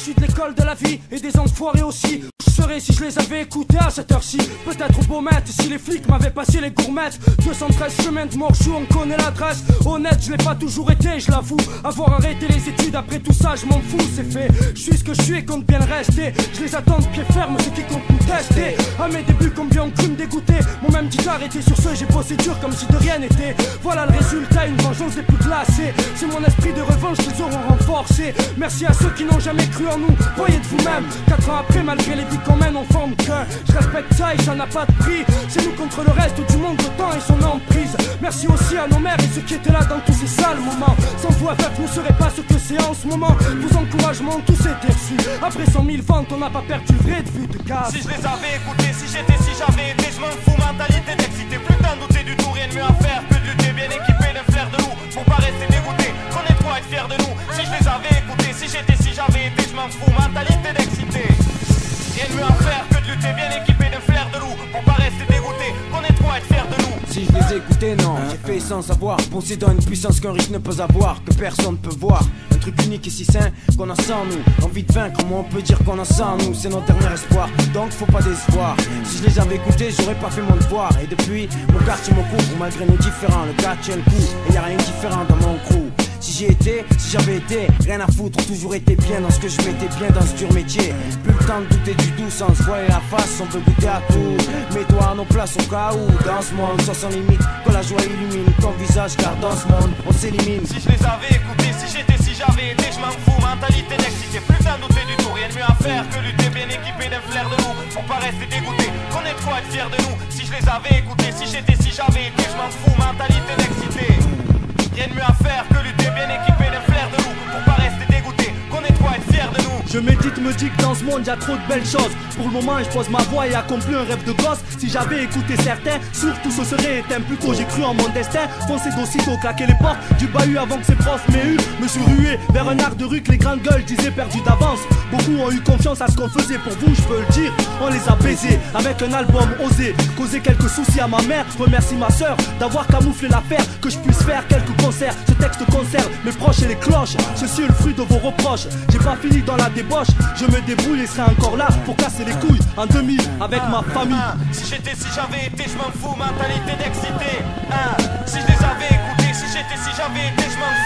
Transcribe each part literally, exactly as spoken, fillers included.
issus de l'école de la vie et des enfoirés aussi. Je serais si je les avais écoutés à cette heure-ci. Peut-être au Beaumet, si les flics m'avaient passé les gourmettes. Deux cent treize chemin de Morchou, on connaît l'adresse. Honnête, je l'ai pas toujours été, je l'avoue. Avoir arrêté les études après tout ça, je m'en fous, c'est fait. Je suis ce que je suis et compte bien le rester. Je les attends de pied ferme, ceux qui comptent nous tester. À mes débuts, combien ont cru me dégoûter. Mon même dit arrêté sur ce, j'ai bossé dur comme si de rien n'était. Voilà le résultat, une vengeance des plus glacées. C'est mon esprit de revanche qu'ils auront renforcé. Merci à ceux qui n'ont jamais cru en nous, voyez de vous-même. Quatre ans après, malgré les vies qu'on mène, on forme qu'un. Je respecte ça et ça n'a pas de prix. C'est nous contre le reste du monde, le temps et son emprise. Merci aussi à nos mères et ceux qui étaient là dans tous ces sales moments. Sans vous, F F ne serait pas ce que c'est en ce moment. Vos encouragements, tous étaient reçus. Après cent mille ventes, on n'a pas perdu le vrai de vue de cas. Si je les avais écoutés, si j'étais, si j'avais été, je m'en fous, mentalité d'excité. Plus d'un douter du tout, rien de mieux à faire que de lutter bien équipé d'un flair de loup. Pour pas rester dégoûté, qu'on est quoi être fier de nous. Si je les avais écoutés, si j'étais, si j'avais été, je m'en fous, mentalité d'excité. Rien de mieux à faire que de lutter bien équipé d'un flair de loup. Pour pas rester dégoûté, qu'on est quoi être fier de nous. Si je les écoutais, non, j'ai fait sans savoir. Possédant une puissance qu'un riche ne peut avoir, que personne ne peut voir. Un truc unique et si sain qu'on a sans nous. Envie de vaincre, comment on peut dire qu'on a sans nous. C'est notre dernier espoir, donc faut pas décevoir. Si je les avais écoutés, j'aurais pas fait mon devoir. Et depuis, mon quartier me couvre, malgré nos différents. Le gars tient le coup, et y a rien de différent dans mon crew. Si j'y étais, si j'avais été, rien à foutre, toujours été bien dans ce que je mettais bien dans ce dur métier. Plus le temps de douter du doux sans se voiler la face, on veut goûter à tout. Mets-toi à nos places au cas où, dans ce monde, soit sans limite, que la joie illumine ton visage, car dans ce monde, on s'élimine. Si je les avais écoutés, si j'étais, si j'avais été, je m'en fous, mentalité d'excité. Plus d'un douter du tout, rien de mieux à faire que lutter bien équipé d'un flair de loup. Pour pas rester dégoûté, qu'on ait de quoi être fier de nous. Si je les avais écoutés, si j'étais, si j'avais été, je m'en fous, mentalité d'excité. Rien de mieux à faire que lutter bien équipé d'un flair de loup. Pour pas rester dégoûté, qu'on ait de quoi être fier de nous. Je médite, me dis que dans ce monde y'a trop de belles choses. Pour le moment je pose ma voix et accomplis un rêve de gosse. Si j'avais écouté certains, surtout ce serait éteint. Plus tôt j'ai cru en mon destin, foncé d'aussitôt, claquer les portes du bahut avant que ses profs m'aient eu. Me suis rué vers un art de rue que les grandes gueules disaient perdu d'avance. Beaucoup ont eu confiance à ce qu'on faisait, pour vous je peux le dire, on les a baisés. Avec un album osé, causé quelques soucis à ma mère. Remercie ma soeur d'avoir camouflé l'affaire, que je puisse faire quelques concerts. Ce texte concerne mes proches et les cloches. Ceci est le fruit de vos reproches. J'ai pas fini dans la débauche, je me débrouille et serai encore là pour casser les couilles en demi avec ma famille. Si j'étais, si j'avais été, je m'en fous, mentalité d'excité. Si je les avais écoutés, si j'étais, si j'avais été, je m'en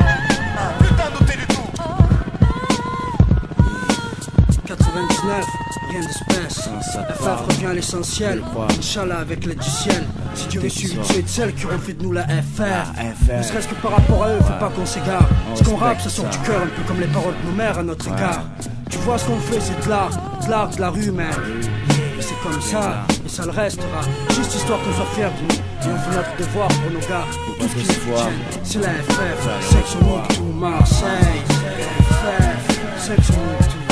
fous. Plus d'un douter du tout. quatre-vingt-dix-neuf, rien d'espèce. F F revient à l'essentiel. Inch'Allah avec l'aide du ciel. Si Dieu veut suivre, tu es de celles qui ont fait de nous la F R. Ne serait-ce que par rapport à eux, faut pas qu'on s'égare. Ce qu'on rappe, ça sort du cœur, un peu comme les paroles de nos mères à notre égard. Tu vois ce qu'on fait, c'est de l'art, de l'art, de la rue, mais c'est comme ça, et ça le restera. Juste histoire qu'on soit fiers de nous. Et on fait notre devoir pour nos gars. Tout ce qui nous soutiennent, c'est la F F. Section Moutou Marseille. F F, Section Moutou.